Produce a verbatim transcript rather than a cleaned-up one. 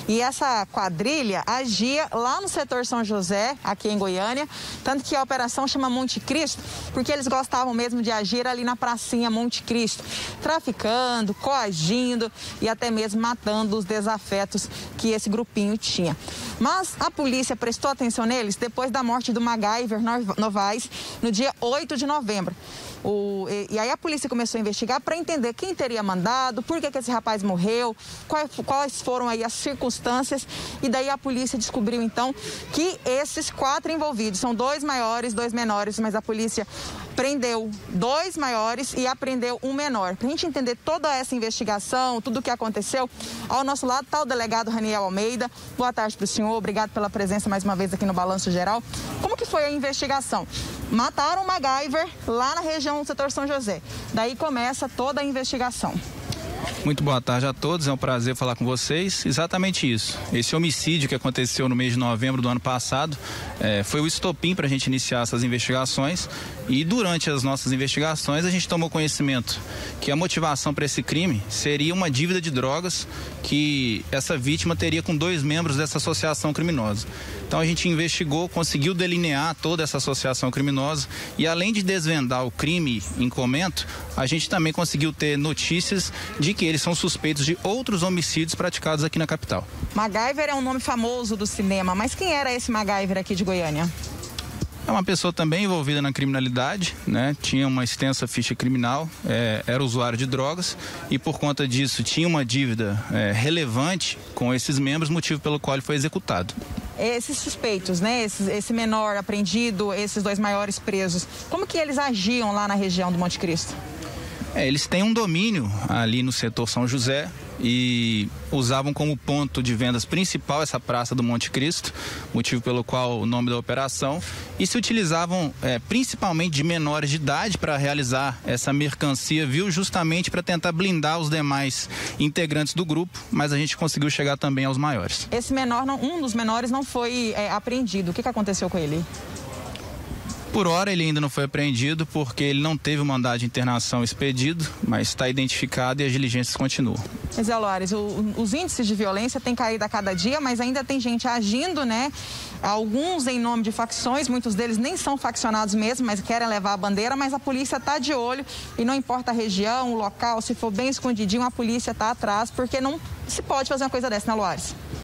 E essa quadrilha agia lá no setor São José, aqui em Goiânia, tanto que a operação chama Monte Cristo, porque eles gostavam mesmo de agir ali na pracinha Monte Cristo, traficando, coagindo e até mesmo matando os desafetos que esse grupinho tinha. Mas a polícia prestou atenção neles depois da morte do MacGyver Novaes, no dia oito de novembro. O, e, e aí a polícia começou a investigar para entender quem teria mandado, por que, que esse rapaz morreu, quais, quais foram aí as circunstâncias. E daí a polícia descobriu então que esses quatro envolvidos são dois maiores, dois menores, mas a polícia prendeu dois maiores e apreendeu um menor. Para a gente entender toda essa investigação, tudo o que aconteceu, ao nosso lado está o delegado Raniel Almeida. Boa tarde para o senhor, obrigado pela presença mais uma vez aqui no Balanço Geral. Como que foi a investigação? Mataram o MacGyver lá na região do setor São José. Daí começa toda a investigação. Muito boa tarde a todos, é um prazer falar com vocês. Exatamente isso. Esse homicídio que aconteceu no mês de novembro do ano passado é, foi o estopim para a gente iniciar essas investigações, e durante as nossas investigações a gente tomou conhecimento que a motivação para esse crime seria uma dívida de drogas que essa vítima teria com dois membros dessa associação criminosa. Então a gente investigou, conseguiu delinear toda essa associação criminosa e, além de desvendar o crime em comento, a gente também conseguiu ter notícias de que eles são suspeitos de outros homicídios praticados aqui na capital. MacGyver é um nome famoso do cinema, mas quem era esse MacGyver aqui de Goiânia? É uma pessoa também envolvida na criminalidade, né? Tinha uma extensa ficha criminal, é, era usuário de drogas e, por conta disso, tinha uma dívida é, relevante com esses membros, motivo pelo qual ele foi executado. Esses suspeitos, né? Esse, esse menor apreendido, esses dois maiores presos, como que eles agiam lá na região do Monte Cristo? É, eles têm um domínio ali no setor São José e usavam como ponto de vendas principal essa praça do Monte Cristo, motivo pelo qual o nome da operação, e se utilizavam é, principalmente de menores de idade para realizar essa mercancia, viu, justamente para tentar blindar os demais integrantes do grupo, mas a gente conseguiu chegar também aos maiores. Esse menor, não, um dos menores não foi é, apreendido, o que, que aconteceu com ele? Por hora ele ainda não foi apreendido porque ele não teve o mandado de internação expedido, mas está identificado e as diligências continuam. Zé Loares, o, os índices de violência têm caído a cada dia, mas ainda tem gente agindo, né? Alguns em nome de facções, muitos deles nem são faccionados mesmo, mas querem levar a bandeira, mas a polícia está de olho e não importa a região, o local, se for bem escondidinho, a polícia está atrás, porque não se pode fazer uma coisa dessa, né, Loares?